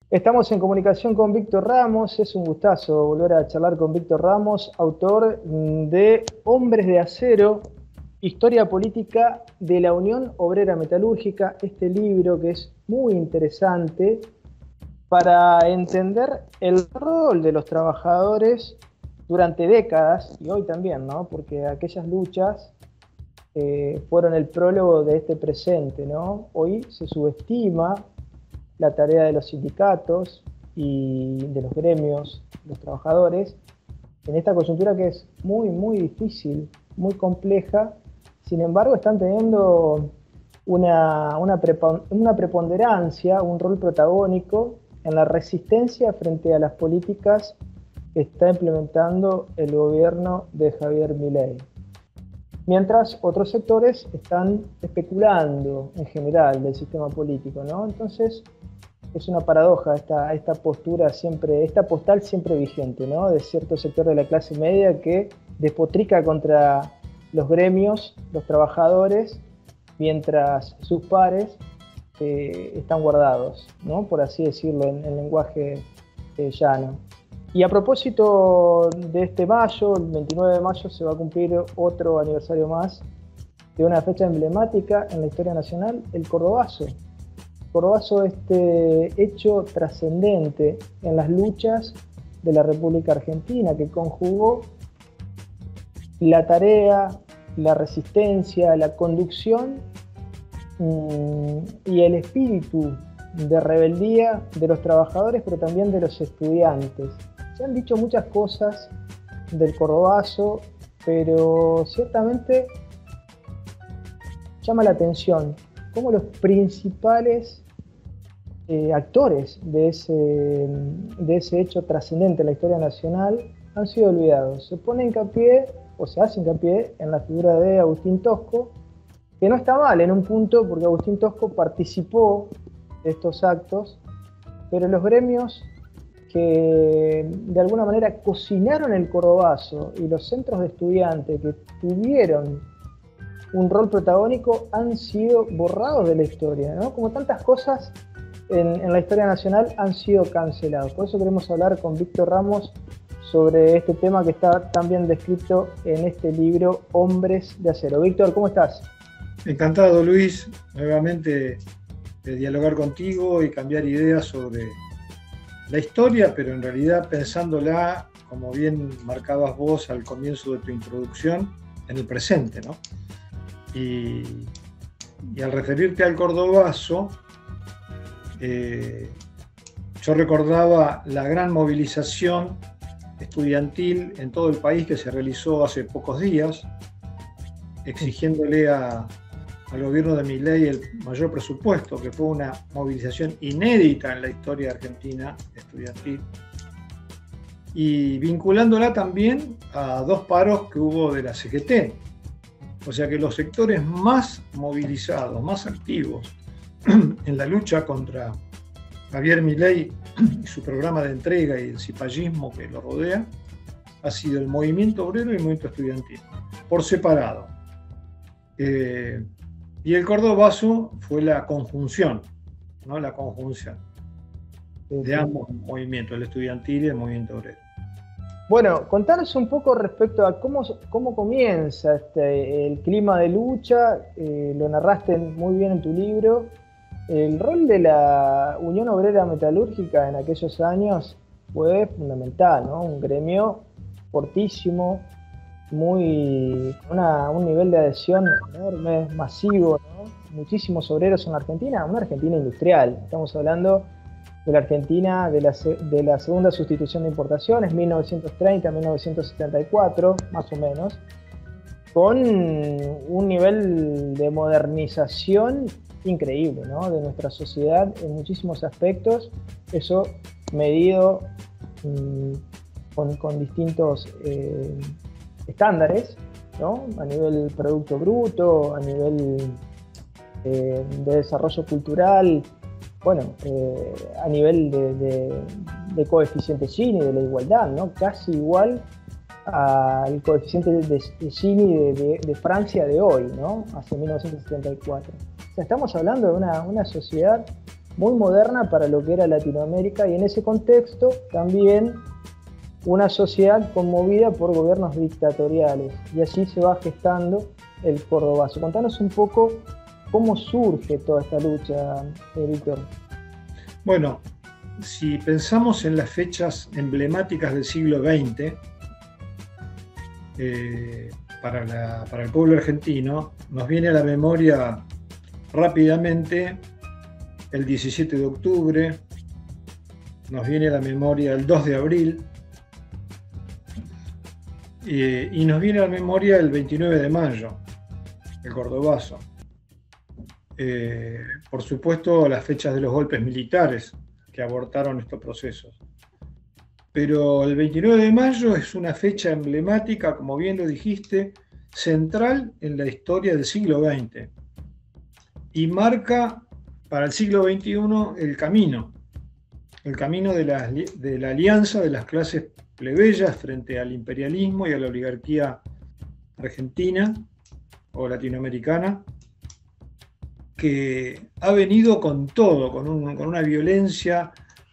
Estamos en comunicación con Víctor Ramos, es un gustazo volver a charlar con Víctor Ramos, autor de Hombres de Acero, Historia Política de la Unión Obrera Metalúrgica, este libro que es muy interesante para entender el rol de los trabajadores durante décadas, y hoy también, ¿no? Porque aquellas luchas fueron el prólogo de este presente, ¿no? Hoy se subestima la tarea de los sindicatos y de los gremios, los trabajadores, en esta coyuntura que es muy difícil, muy compleja. Sin embargo, están teniendo una preponderancia, un rol protagónico en la resistencia frente a las políticas que está implementando el gobierno de Javier Milei. Mientras otros sectores están especulando en general del sistema político, ¿no? Entonces, es una paradoja esta postura siempre, esta postal siempre vigente, ¿no? De cierto sector de la clase media que despotrica contra los gremios, los trabajadores, mientras sus pares están guardados, ¿no? Por así decirlo, en lenguaje llano. Y a propósito de este mayo, el 29 de mayo, se va a cumplir otro aniversario más de una fecha emblemática en la historia nacional, el Cordobazo. Cordobazo, este hecho trascendente en las luchas de la República Argentina, que conjugó la tarea, la resistencia, la conducción y el espíritu de rebeldía de los trabajadores, pero también de los estudiantes. Se han dicho muchas cosas del Cordobazo, pero ciertamente llama la atención cómo los principales actores de ese hecho trascendente en la historia nacional han sido olvidados. Se pone hincapié, o se hace hincapié, en la figura de Agustín Tosco, que no está mal en un punto, porque Agustín Tosco participó de estos actos, pero los gremios que de alguna manera cocinaron el Cordobazo y los centros de estudiantes que tuvieron un rol protagónico han sido borrados de la historia, ¿no? Como tantas cosas en la historia nacional han sido cancelados. Por eso queremos hablar con Víctor Ramos sobre este tema que está tan bien descrito en este libro, Hombres de Acero. Víctor, ¿cómo estás? Encantado, Luis, nuevamente de dialogar contigo y cambiar ideas sobre la historia, pero en realidad pensándola, como bien marcabas vos al comienzo de tu introducción, en el presente, ¿no? Y al referirte al Cordobazo, yo recordaba la gran movilización estudiantil en todo el país que se realizó hace pocos días, exigiéndole al gobierno de Milei el mayor presupuesto, que fue una movilización inédita en la historia argentina estudiantil, y vinculándola también a dos paros que hubo de la CGT. O sea que los sectores más movilizados, más activos en la lucha contra Javier Milei y su programa de entrega y el cipallismo que lo rodea, ha sido el movimiento obrero y el movimiento estudiantil, por separado. Y el Cordobazo fue la conjunción, ¿no? La conjunción de ambos movimientos, el estudiantil y el movimiento obrero. Bueno, contanos un poco respecto a cómo comienza el clima de lucha, lo narraste muy bien en tu libro. El rol de la Unión Obrera Metalúrgica en aquellos años fue fundamental, ¿no? Un gremio fortísimo, un nivel de adhesión enorme, masivo, ¿no? Muchísimos obreros en la Argentina, una Argentina industrial. Estamos hablando de la Argentina de la segunda sustitución de importaciones, 1930-1974, más o menos, con un nivel de modernización increíble, ¿no? De nuestra sociedad en muchísimos aspectos, eso medido con distintos estándares, ¿no? A nivel producto bruto, a nivel de desarrollo cultural, bueno, a nivel de coeficiente Gini, de la igualdad, ¿no? Casi igual al coeficiente de Gini de Francia de hoy, ¿no? Hacia 1974. O sea, estamos hablando de una sociedad muy moderna para lo que era Latinoamérica, y en ese contexto también una sociedad conmovida por gobiernos dictatoriales, y así se va gestando el Cordobazo. Contanos un poco cómo surge toda esta lucha, Víctor. Bueno, si pensamos en las fechas emblemáticas del siglo XX, para el pueblo argentino, nos viene a la memoria rápidamente el 17 de octubre, nos viene a la memoria el 2 de abril, y nos viene a la memoria el 29 de mayo, el Cordobazo. Por supuesto, las fechas de los golpes militares que abortaron estos procesos. Pero el 29 de mayo es una fecha emblemática, como bien lo dijiste, central en la historia del siglo XX y marca para el siglo XXI el camino de la alianza de las clases plebeyas frente al imperialismo y a la oligarquía argentina o latinoamericana, que ha venido con todo, con una violencia.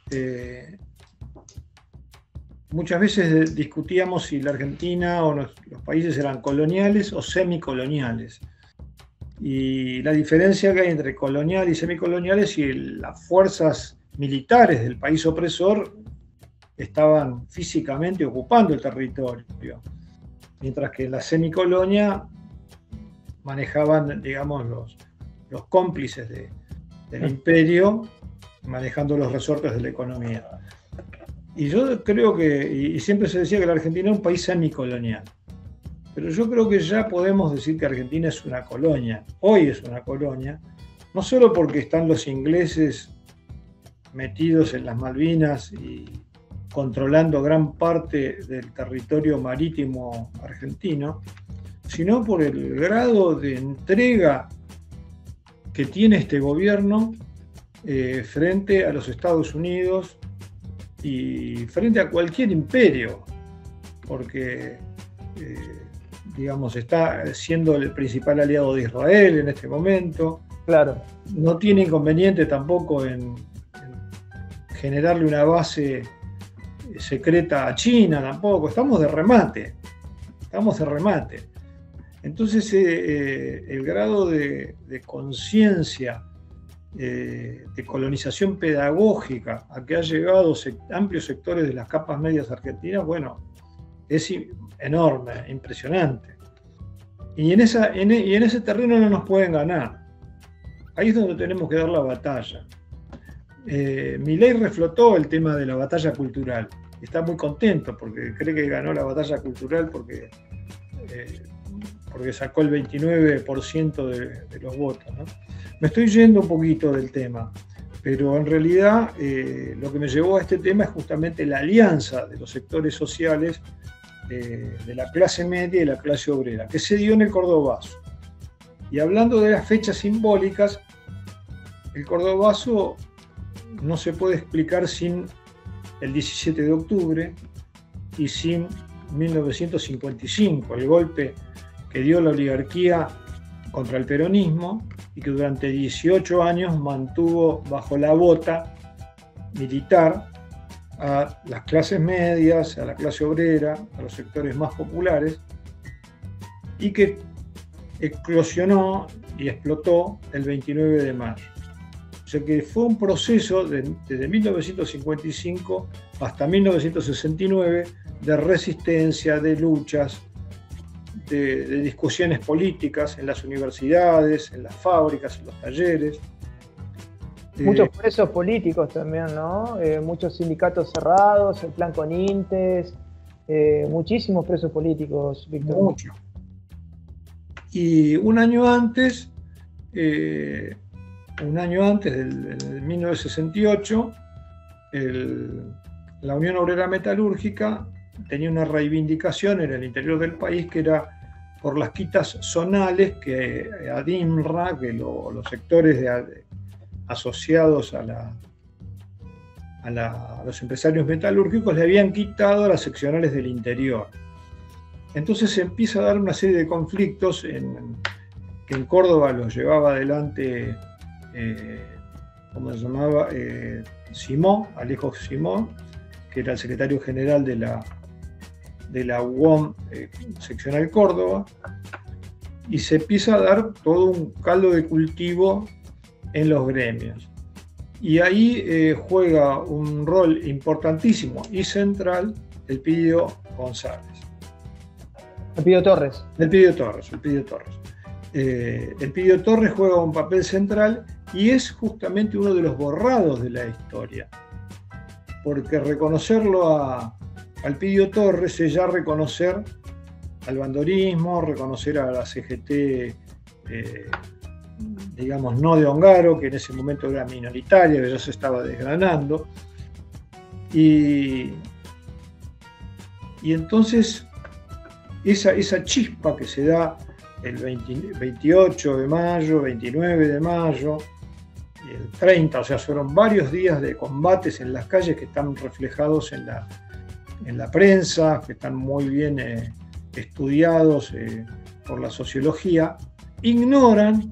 Muchas veces discutíamos si la Argentina o los países eran coloniales o semicoloniales. Y la diferencia que hay entre colonial y semicolonial es si las fuerzas militares del país opresor estaban físicamente ocupando el territorio, mientras que en la semicolonia manejaban, digamos, los cómplices del imperio, manejando los resortes de la economía. Y yo creo y siempre se decía que la Argentina es un país semicolonial, pero yo creo que ya podemos decir que Argentina es una colonia. Hoy es una colonia, no solo porque están los ingleses metidos en las Malvinas y controlando gran parte del territorio marítimo argentino, sino por el grado de entrega que tiene este gobierno frente a los Estados Unidos y frente a cualquier imperio, porque digamos, está siendo el principal aliado de Israel en este momento. Claro. No tiene inconveniente tampoco en generarle una base secreta a China tampoco. Estamos de remate. Entonces el grado de conciencia, de colonización pedagógica a que ha llegado amplios sectores de las capas medias argentinas, bueno, es enorme, impresionante. Y en ese terreno no nos pueden ganar. Ahí es donde tenemos que dar la batalla. Milei reflotó el tema de la batalla cultural. Está muy contento porque cree que ganó la batalla cultural porque sacó el 29% de los votos, ¿no? Me estoy yendo un poquito del tema, pero en realidad lo que me llevó a este tema es justamente la alianza de los sectores sociales de la clase media y la clase obrera, que se dio en el Cordobazo. Y hablando de las fechas simbólicas, el Cordobazo no se puede explicar sin el 17 de octubre y sin 1955, el golpe que dio la oligarquía contra el peronismo y que durante 18 años mantuvo bajo la bota militar a las clases medias, a la clase obrera, a los sectores más populares, y que eclosionó y explotó el 29 de mayo. O sea que fue un proceso desde 1955 hasta 1969 de resistencia, de luchas, de discusiones políticas en las universidades, en las fábricas, en los talleres. Muchos presos políticos también, ¿no? Muchos sindicatos cerrados, el plan Conintes, muchísimos presos políticos, Víctor. Mucho. Y un año antes del 1968, la Unión Obrera Metalúrgica tenía una reivindicación en el interior del país que era por las quitas zonales que ADIMRA, que los sectores asociados a los empresarios metalúrgicos le habían quitado a las seccionales del interior. Entonces se empieza a dar una serie de conflictos que en Córdoba los llevaba adelante como se llamaba, Simó, Alejo Simó, que era el secretario general de la UOM seccional Córdoba, y se empieza a dar todo un caldo de cultivo en los gremios. Y ahí juega un rol importantísimo y central el Pidio González. El Pidio Torres. El Pidio Torres. El Pidio Torres juega un papel central y es justamente uno de los borrados de la historia. Porque reconocerlo al Pidio Torres es ya reconocer al bandorismo, reconocer a la CGT, digamos, no de Ongaro, que en ese momento era minoritaria, que ya se estaba desgranando. Y entonces esa chispa que se da el 28 de mayo, 29 de mayo, y el 30, o sea, fueron varios días de combates en las calles que están reflejados en la prensa, que están muy bien estudiados por la sociología, ignoran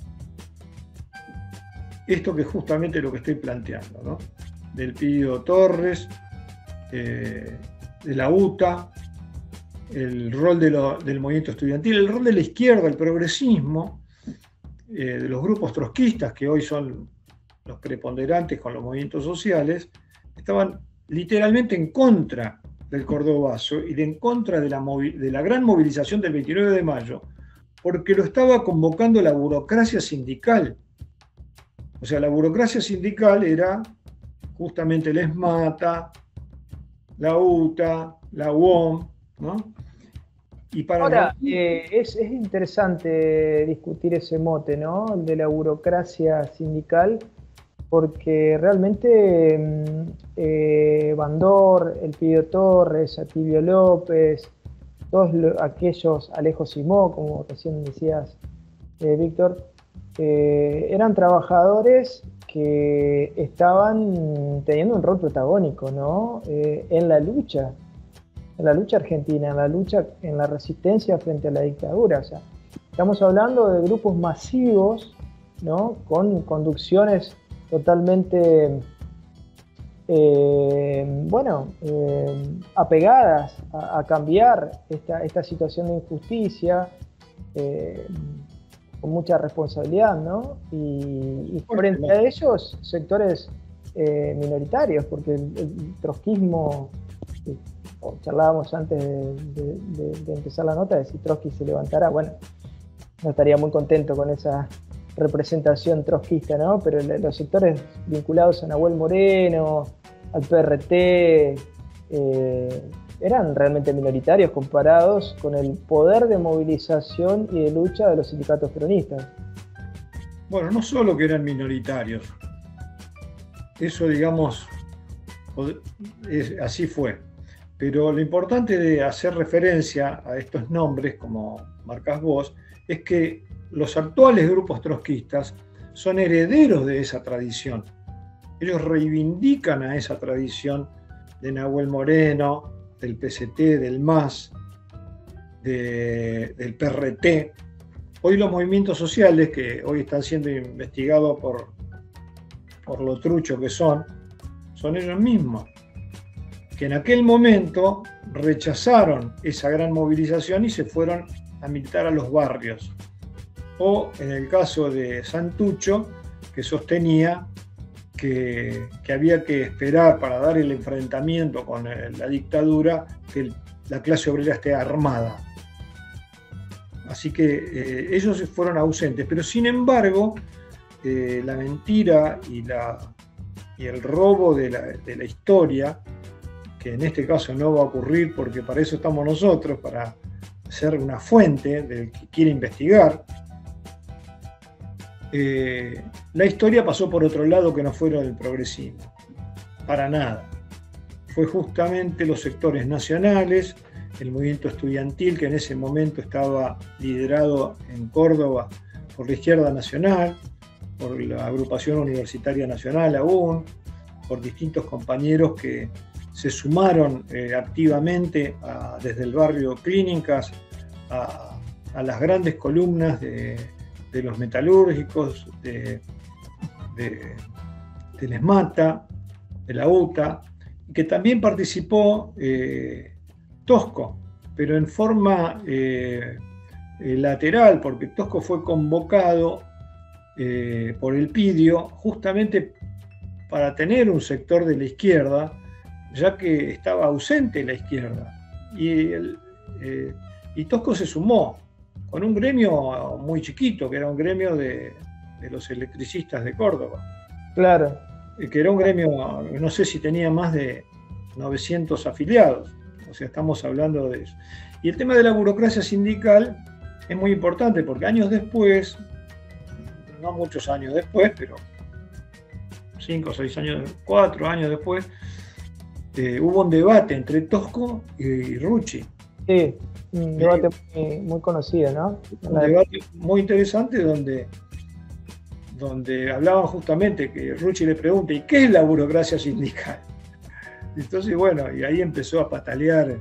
esto que es justamente lo que estoy planteando, ¿no? Del Pidio Torres, de la UTA, el rol del movimiento estudiantil, el rol de la izquierda, el progresismo, de los grupos trotskistas, que hoy son los preponderantes con los movimientos sociales, estaban literalmente en contra del Cordobazo y en contra de la gran movilización del 29 de mayo, porque lo estaba convocando la burocracia sindical. O sea, la burocracia sindical era justamente el ESMATA, la UTA, la UOM, ¿no? Y para ahora, es interesante discutir ese mote, ¿no? El de la burocracia sindical, porque realmente Bandor, el Pidio Torres, Atilio López, todos aquellos, Alejo Simó, como recién decías, Víctor, eran trabajadores que estaban teniendo un rol protagónico, ¿no? En la lucha argentina, en la resistencia frente a la dictadura. O sea, estamos hablando de grupos masivos, ¿no? Con conducciones totalmente apegadas a cambiar esta situación de injusticia, con mucha responsabilidad, ¿no? Y frente a ellos, sectores minoritarios, porque el trotskismo, charlábamos antes de empezar la nota, de si Trotsky se levantara, bueno, no estaría muy contento con esa representación trotskista, ¿no? Pero los sectores vinculados a Nahuel Moreno, al PRT, eran realmente minoritarios comparados con el poder de movilización y de lucha de los sindicatos peronistas. Bueno, no solo que eran minoritarios, eso, digamos, así fue. Pero lo importante de hacer referencia a estos nombres, como marcás vos, es que los actuales grupos trotskistas son herederos de esa tradición. Ellos reivindican a esa tradición de Nahuel Moreno, del PCT, del MAS, del PRT. Hoy los movimientos sociales, que hoy están siendo investigados por lo trucho que son ellos mismos, que en aquel momento rechazaron esa gran movilización y se fueron a militar a los barrios. O en el caso de Santucho, que sostenía que había que esperar para dar el enfrentamiento con la dictadura que la clase obrera esté armada. Así que ellos fueron ausentes, pero sin embargo la mentira y el robo de la historia, que en este caso no va a ocurrir porque para eso estamos nosotros, para ser una fuente del que quiere investigar, la historia pasó por otro lado que no fuera el progresismo, para nada. Fue justamente los sectores nacionales, el movimiento estudiantil, que en ese momento estaba liderado en Córdoba por la Izquierda Nacional, por la Agrupación Universitaria Nacional aún, por distintos compañeros que se sumaron activamente desde el barrio Clínicas a las grandes columnas de los metalúrgicos, de del ESMATA, de la UTA, y que también participó Tosco, pero en forma lateral, porque Tosco fue convocado por Elpidio justamente para tener un sector de la izquierda, ya que estaba ausente la izquierda. Y Tosco se sumó con un gremio muy chiquito, que era un gremio de los electricistas de Córdoba. Claro. Que era un gremio, no sé si tenía más de 900 afiliados, o sea, estamos hablando de eso. Y el tema de la burocracia sindical es muy importante, porque años después, no muchos años después, pero 5 o 6 años, 4 años después, hubo un debate entre Tosco y Rucci. Sí, un debate muy conocido, ¿no? Un debate muy interesante donde hablaban justamente que Rucci le pregunta, ¿y qué es la burocracia sindical? Entonces, bueno, y ahí empezó a patalear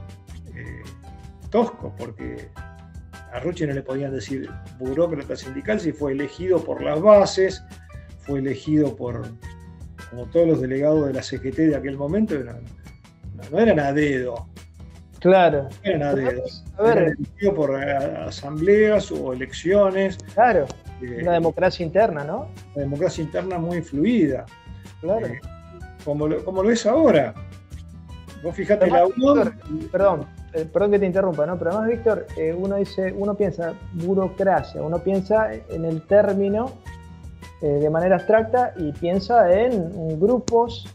Tosco, porque a Rucci no le podían decir burócrata sindical si fue elegido por las bases, fue elegido como todos los delegados de la CGT de aquel momento, no eran a dedo. Claro. No eran a dedo. Eran elegidos por asambleas o elecciones. Claro. Una democracia interna, ¿no? Una democracia interna muy fluida. Claro. Como lo es ahora. Vos fijate la Víctor, perdón que te interrumpa, ¿no? Pero además, Víctor, uno piensa burocracia, uno piensa en el término de manera abstracta y piensa en grupos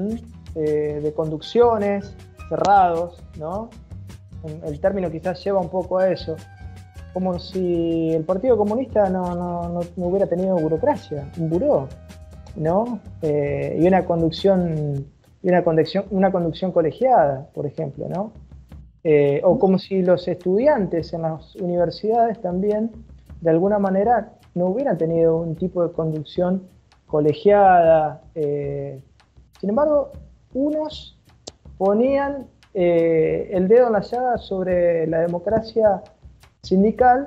de conducciones cerrados, ¿no? El término quizás lleva un poco a eso. Como si el Partido Comunista no hubiera tenido burocracia, un buró, ¿no? Y una conducción colegiada, por ejemplo, ¿no? O como si los estudiantes en las universidades también, de alguna manera, no hubieran tenido un tipo de conducción colegiada. Sin embargo, unos ponían el dedo en la llaga sobre la democracia sindical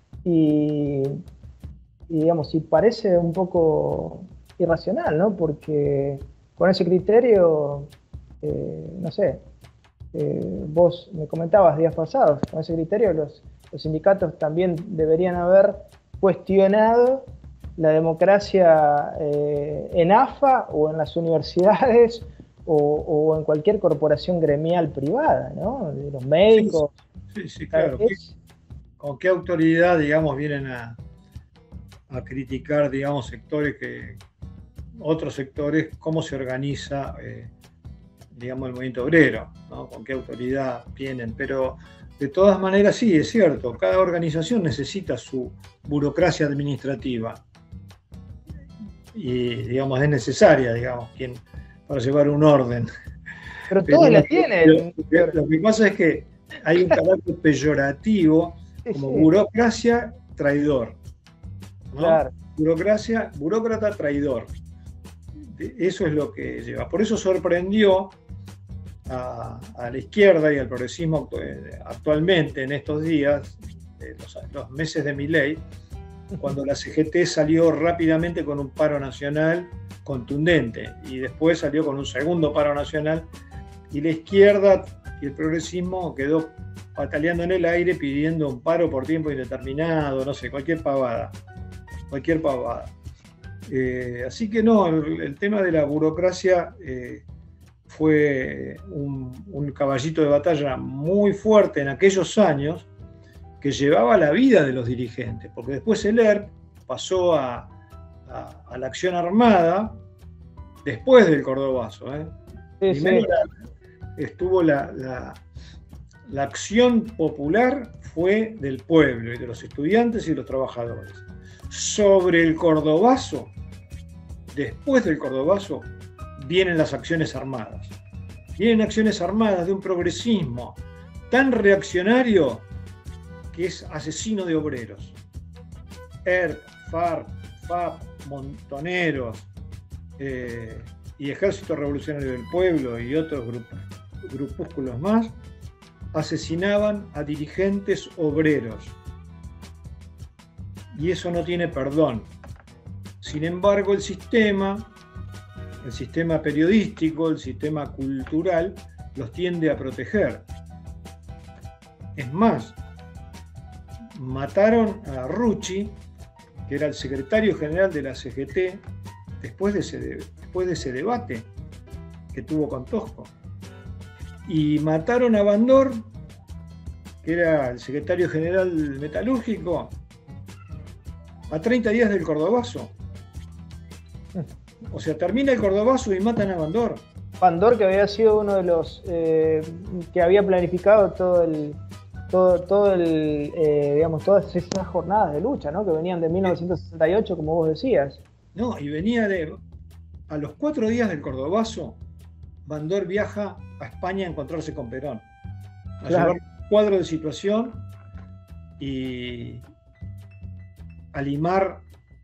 y digamos, y parece un poco irracional, ¿no? Porque con ese criterio, no sé, vos me comentabas días pasados, con ese criterio los sindicatos también deberían haber cuestionado la democracia en AFA o en las universidades o en cualquier corporación gremial privada, ¿no? De los médicos. Sí, claro. ¿Con qué autoridad, digamos, vienen a criticar, digamos, otros sectores, cómo se organiza, digamos, el movimiento obrero, ¿no? ¿Con qué autoridad vienen? Pero de todas maneras, sí, es cierto, cada organización necesita su burocracia administrativa y, digamos, es necesaria, digamos, para llevar un orden. Pero todos la tienen. Lo que pasa es que hay un carácter peyorativo como burocracia traidor, ¿no? Claro. Burócrata traidor. Eso es lo que lleva. Por eso sorprendió a la izquierda y al progresismo actualmente en estos días, los meses de Milei, cuando la CGT salió rápidamente con un paro nacional contundente y después salió con un segundo paro nacional, y la izquierda y el progresismo quedó pataleando en el aire pidiendo un paro por tiempo indeterminado, no sé, cualquier pavada. Así que no, el tema de la burocracia fue un caballito de batalla muy fuerte en aquellos años, que llevaba la vida de los dirigentes, porque después el ERP pasó a la acción armada después del Cordobazo. Primero estuvo la acción popular, fue del pueblo y de los estudiantes y de los trabajadores. Sobre el Cordobazo, después del Cordobazo, vienen las acciones armadas. Vienen acciones armadas de un progresismo tan reaccionario que es asesino de obreros. ERP, FARC, FAP, montoneros y Ejército Revolucionario del Pueblo y otros grupúsculos más asesinaban a dirigentes obreros. Y eso no tiene perdón. Sin embargo, el sistema el sistema periodístico, el sistema cultural, los tiende a proteger. Es más, mataron a Rucci, que era el secretario general de la CGT, después de ese debate que tuvo con Tosco. Y mataron a Bandor, que era el secretario general metalúrgico, a 30 días del Cordobazo. O sea, termina el Cordobazo y matan a Bandor. Bandor, que había sido uno de los que había planificado todas esas jornadas de lucha, ¿no? Que venían de 1968, como vos decías. No, y venía a los 4 días del Cordobazo, Bandor viaja a España a encontrarse con Perón, a llevar un cuadro de situación y a limar,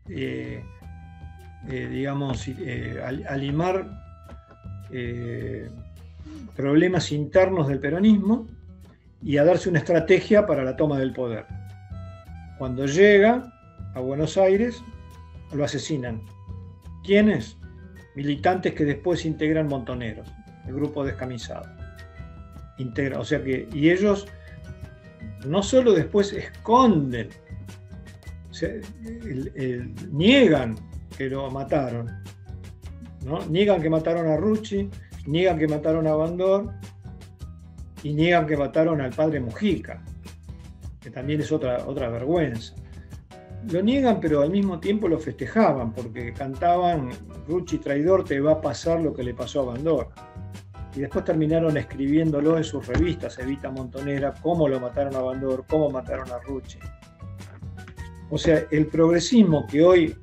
problemas internos del peronismo y a darse una estrategia para la toma del poder. Cuando llega a Buenos Aires, lo asesinan. ¿Quiénes? Militantes que después integran Montoneros, el grupo descamisado. O sea que, y ellos no solo después esconden, niegan que lo mataron, ¿no? Niegan que mataron a Rucci, niegan que mataron a Bandor y niegan que mataron al padre Mujica, que también es otra vergüenza. Lo niegan, pero al mismo tiempo lo festejaban, porque cantaban: Rucci traidor, te va a pasar lo que le pasó a Bandor. Y después terminaron escribiéndolo en sus revistas, Evita Montonera, cómo lo mataron a Bandor, cómo mataron a Rucci. O sea, el progresismo que hoy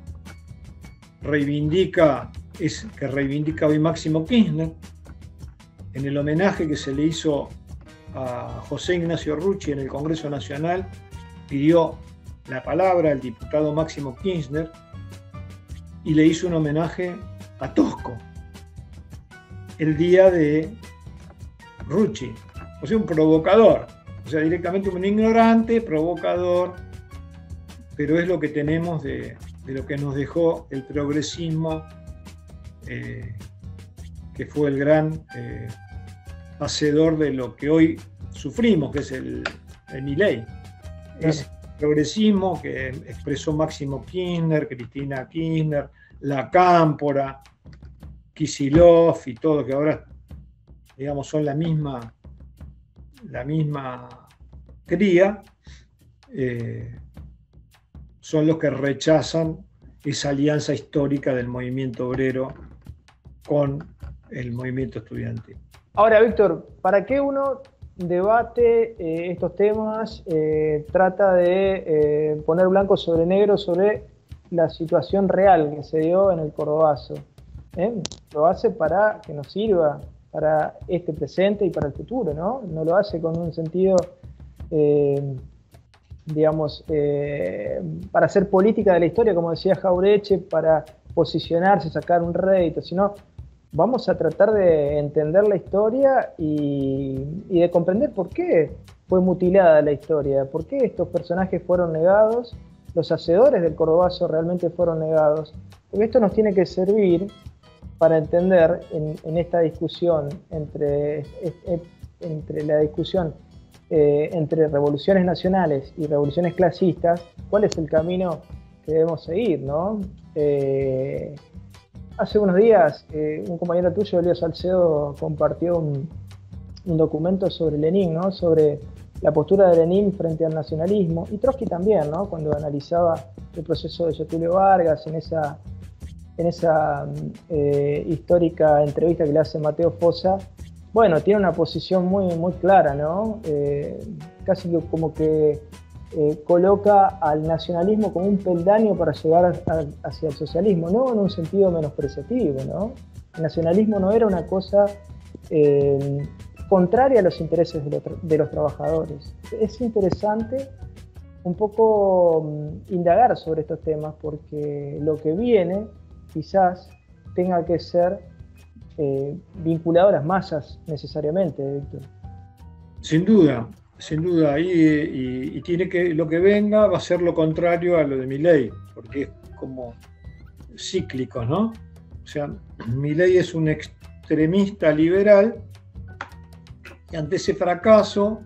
reivindica hoy Máximo Kirchner, en el homenaje que se le hizo a José Ignacio Rucci en el Congreso Nacional, pidió la palabra al diputado Máximo Kirchner y le hizo un homenaje a Tosco el día de Rucci. O sea, un provocador, o sea, directamente un ignorante, provocador, pero es lo que tenemos de lo que nos dejó el progresismo, que fue el gran hacedor de lo que hoy sufrimos, que es el Milei. Claro. Es progresismo que expresó Máximo Kirchner, Cristina Kirchner, La Cámpora, Kicillof y todo, que ahora, digamos, son la misma cría, son los que rechazan esa alianza histórica del movimiento obrero con el movimiento estudiantil. Ahora, Víctor, ¿para qué uno debate estos temas, trata de poner blanco sobre negro sobre la situación real que se dio en el Cordobazo? Lo hace para que nos sirva para este presente y para el futuro, ¿no? No lo hace con un sentido, para hacer política de la historia, como decía Jaureche, para posicionarse, sacar un rédito, sino vamos a tratar de entender la historia y de comprender por qué fue mutilada la historia, por qué estos personajes fueron negados, los hacedores del Cordobazo realmente fueron negados. Porque esto nos tiene que servir para entender en esta discusión entre la discusión entre revoluciones nacionales y revoluciones clasistas, cuál es el camino que debemos seguir, ¿no? Hace unos días un compañero tuyo, Elio Salcedo, compartió un documento sobre Lenin, ¿no? Sobre la postura de Lenin frente al nacionalismo, y Trotsky también, ¿no? Cuando analizaba el proceso de Getúlio Vargas en esa histórica entrevista que le hace Mateo Fossa. Bueno, tiene una posición muy, muy clara, ¿no? Casi como que coloca al nacionalismo como un peldaño para llegar hacia el socialismo, no en un sentido menospreciativo, ¿no? El nacionalismo no era una cosa contraria a los intereses de los trabajadores. Es interesante un poco indagar sobre estos temas, porque lo que viene quizás tenga que ser vinculado a las masas necesariamente, Víctor. Sin duda, y tiene que, lo que venga va a ser lo contrario a lo de Milei, porque es como cíclico, ¿no? O sea, Milei es un extremista liberal y ante ese fracaso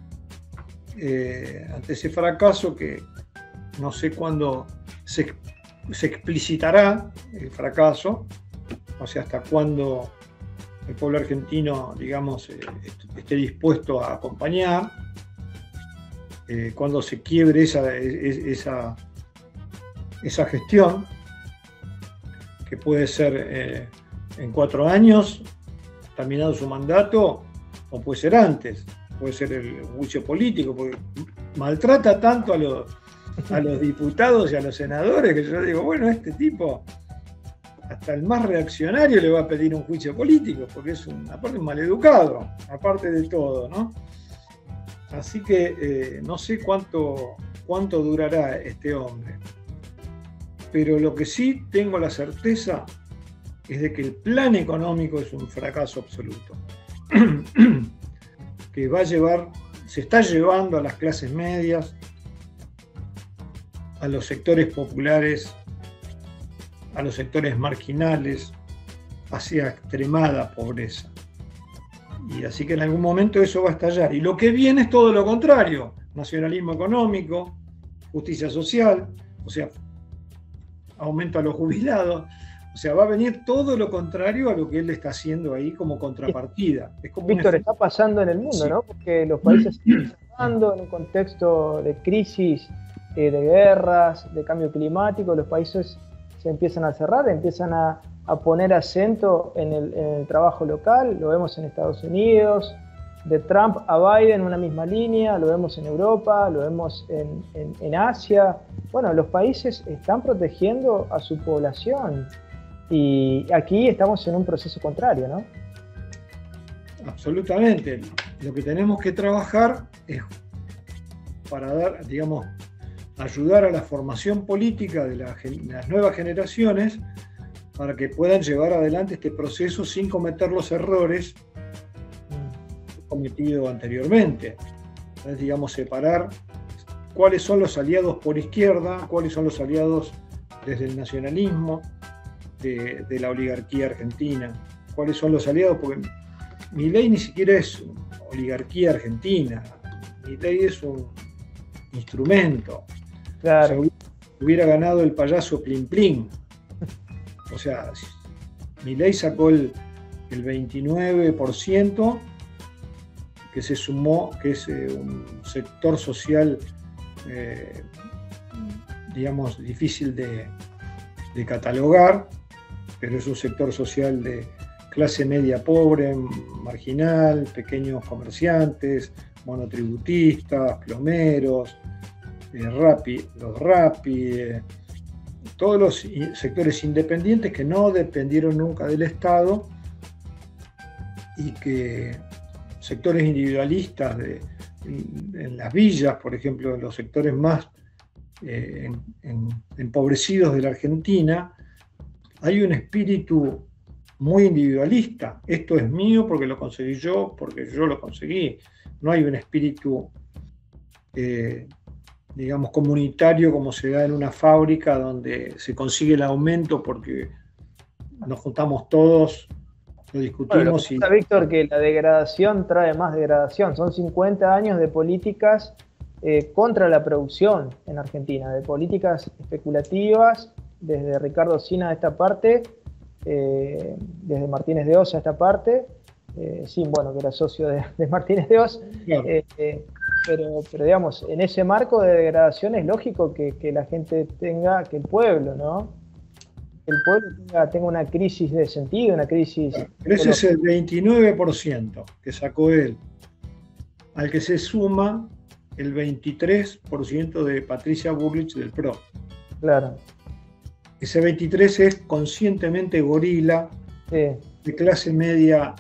que no sé cuándo se explicitará el fracaso, o sea, hasta cuándo el pueblo argentino, digamos, esté dispuesto a acompañar, cuando se quiebre esa gestión, que puede ser en 4 años, terminado su mandato, o puede ser antes, puede ser el juicio político, porque maltrata tanto a los diputados y a los senadores que yo digo, bueno, este tipo, hasta el más reaccionario le va a pedir un juicio político, porque es aparte un maleducado, aparte de todo, ¿no? Así que no sé cuánto durará este hombre. Pero lo que sí tengo la certeza es de que el plan económico es un fracaso absoluto. Que se está llevando a las clases medias, a los sectores populares, a los sectores marginales, hacia extremada pobreza. Y así que en algún momento eso va a estallar. Y lo que viene es todo lo contrario: nacionalismo económico, justicia social, o sea, aumento a los jubilados. O sea, va a venir todo lo contrario a lo que él está haciendo ahí como contrapartida. Es como Víctor, está pasando en el mundo, sí, ¿no? Porque los países están cerrando en un contexto de crisis, de guerras, de cambio climático. Los países se empiezan a cerrar, empiezan a poner acento en el trabajo local. Lo vemos en Estados Unidos, de Trump a Biden una misma línea, lo vemos en Europa, lo vemos en Asia. Bueno, los países están protegiendo a su población. Y aquí estamos en un proceso contrario, ¿no? Absolutamente. Lo que tenemos que trabajar es para ayudar a la formación política de las nuevas generaciones para que puedan llevar adelante este proceso sin cometer los errores cometidos anteriormente. Entonces, separar cuáles son los aliados por izquierda, cuáles son los aliados desde el nacionalismo, de la oligarquía argentina, cuáles son los aliados, porque Milei ni siquiera es oligarquía argentina, Milei es un instrumento. Claro. O sea, hubiera ganado el payaso Plin Plin. O sea, Milei sacó el 29%, que se sumó, que es un sector social, difícil de catalogar, pero es un sector social de clase media pobre, marginal, pequeños comerciantes, monotributistas, plomeros, los Rappi, todos los sectores independientes que no dependieron nunca del Estado, y que sectores individualistas en las villas, por ejemplo, en los sectores más empobrecidos de la Argentina, hay un espíritu muy individualista. Esto es mío porque lo conseguí yo, porque yo lo conseguí. No hay un espíritu, comunitario, como se da en una fábrica donde se consigue el aumento porque nos juntamos todos, lo discutimos. Bueno, Víctor, que la degradación trae más degradación. Son 50 años de políticas contra la producción en Argentina, de políticas especulativas, desde Ricardo Sina a esta parte, desde Martínez de Oz a esta parte, que era socio de Martínez de Oz, claro. Pero digamos, en ese marco de degradación es lógico que la gente tenga, que el pueblo, ¿no? El pueblo tenga una crisis de sentido, una crisis... Pero ese es el 29% que sacó él, al que se suma el 23% de Patricia Bullrich del PRO. Claro. Ese 23 es conscientemente gorila, sí, de clase media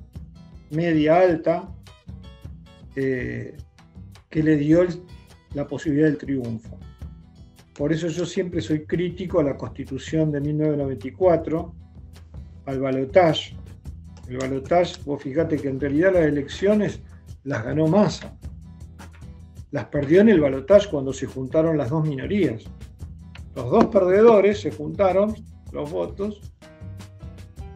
alta, que le dio la posibilidad del triunfo. Por eso yo siempre soy crítico a la Constitución de 1994, al balotaje. El balotaje, vos fijate que en realidad las elecciones las ganó Massa. Las perdió en el balotaje cuando se juntaron las dos minorías. Los dos perdedores se juntaron, los votos,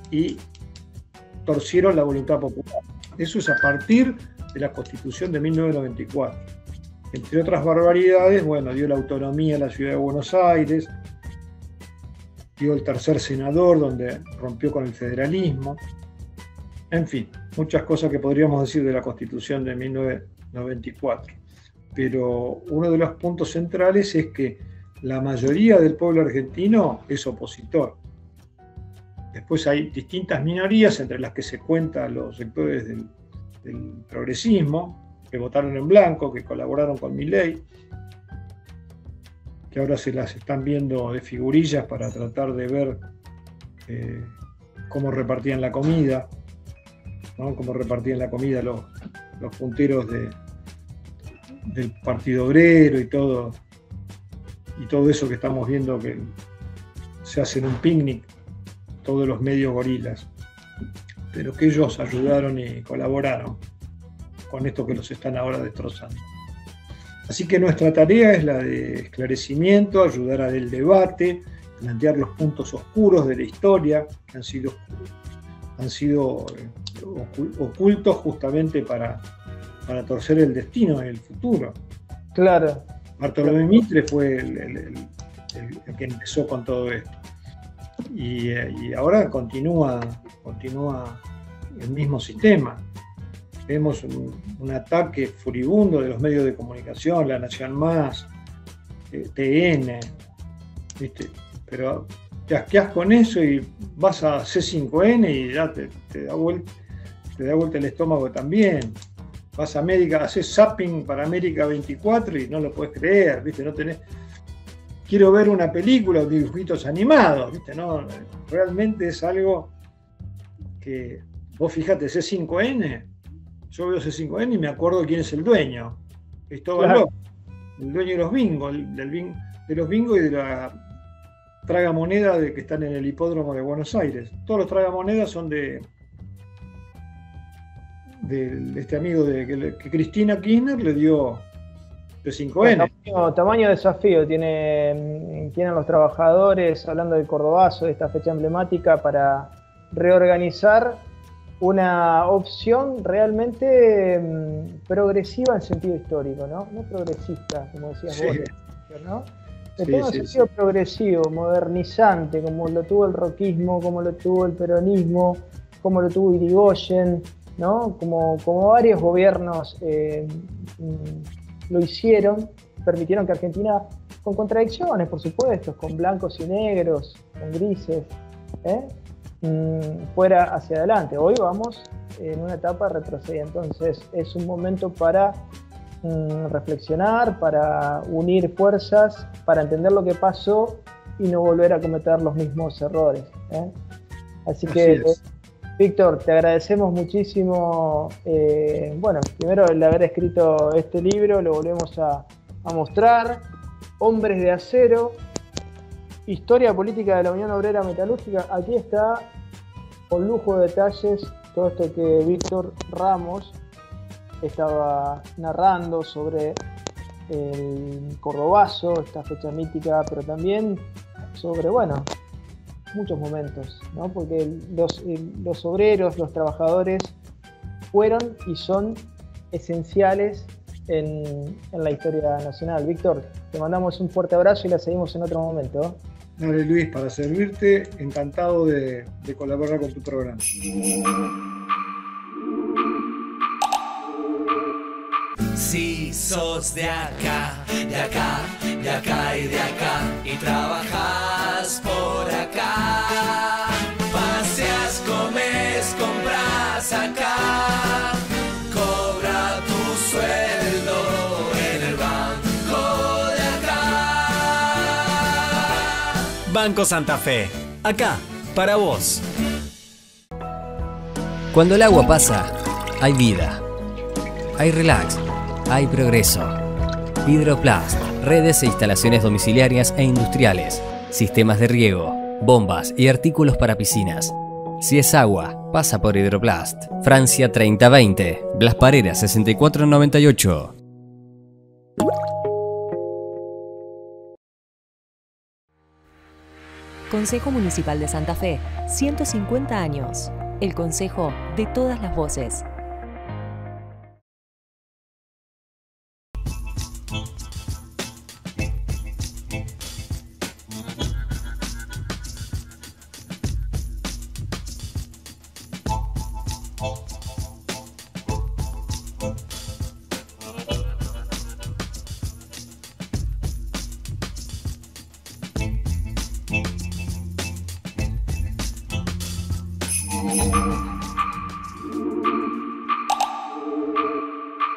y torcieron la voluntad popular. Eso es a partir de la Constitución de 1994. Entre otras barbaridades, bueno, dio la autonomía a la ciudad de Buenos Aires, dio el tercer senador, donde rompió con el federalismo. En fin, muchas cosas que podríamos decir de la Constitución de 1994. Pero uno de los puntos centrales es que la mayoría del pueblo argentino es opositor. Después hay distintas minorías, entre las que se cuentan los sectores del progresismo, que votaron en blanco, que colaboraron con Milei, que ahora se las están viendo de figurillas para tratar de ver cómo repartían la comida, ¿no? Cómo repartían la comida los punteros del Partido Obrero y todo eso que estamos viendo que se hace en un picnic, todos los medios gorilas, pero que ellos ayudaron y colaboraron con esto que los están ahora destrozando. Así que nuestra tarea es la de esclarecimiento, ayudar al debate, plantear los puntos oscuros de la historia que han sido ocultos justamente para torcer el destino en el futuro. Claro. Bartolomé Mitre fue el que empezó con todo esto. Y ahora continúa el mismo sistema. Vemos un ataque furibundo de los medios de comunicación, La Nación Más, TN, ¿viste? Pero te asqueás con eso y vas a C5N y ya te da vuelta el estómago también. Vas a América, haces zapping para América 24 y no lo puedes creer, ¿viste? No tenés... Quiero ver una película o dibujitos animados, ¿viste? No, realmente es algo que... Vos fíjate, C5N, yo veo C5N y me acuerdo quién es el dueño. Cristóbal López, el dueño de los bingos, de los bingos y de la tragamoneda que están en el hipódromo de Buenos Aires. Todos los tragamonedas son de este amigo que Cristina Kirchner le dio de 5N. Tamaño desafío tienen los trabajadores, hablando del Cordobazo, de esta fecha emblemática, para reorganizar una opción realmente progresiva en sentido histórico, ¿no? No progresista, como decías vos, ¿no? En un sentido progresivo, modernizante, como lo tuvo el roquismo, como lo tuvo el peronismo, como lo tuvo Irigoyen, ¿no? Como varios gobiernos lo hicieron, permitieron que Argentina, con contradicciones, por supuesto, con blancos y negros, con grises, fuera hacia adelante. Hoy vamos en una etapa retrocedida, entonces es un momento para reflexionar, para unir fuerzas, para entender lo que pasó y no volver a cometer los mismos errores. Así que, Víctor, te agradecemos muchísimo, primero el haber escrito este libro, lo volvemos a mostrar, Hombres de Acero, Historia política de la Unión Obrera Metalúrgica. Aquí está, con lujo de detalles, todo esto que Víctor Ramos estaba narrando sobre el Cordobazo, esta fecha mítica, pero también sobre, muchos momentos, ¿no? Porque los obreros, los trabajadores fueron y son esenciales en la historia nacional. Víctor, te mandamos un fuerte abrazo y la seguimos en otro momento. Dale, Luis, para servirte, encantado de colaborar con tu programa. Si sos de acá, de acá, de acá y de acá, y trabajas por acá, paseas, comes, compras acá, cobra tu sueldo en el banco de acá. Banco Santa Fe, acá, para vos. Cuando el agua pasa, hay vida, hay relax, hay progreso. Hidroplast, redes e instalaciones domiciliarias e industriales, sistemas de riego, bombas y artículos para piscinas. Si es agua, pasa por Hidroplast. Francia 3020, Blas Parera 6498. Consejo Municipal de Santa Fe, 150 años. El consejo de todas las voces.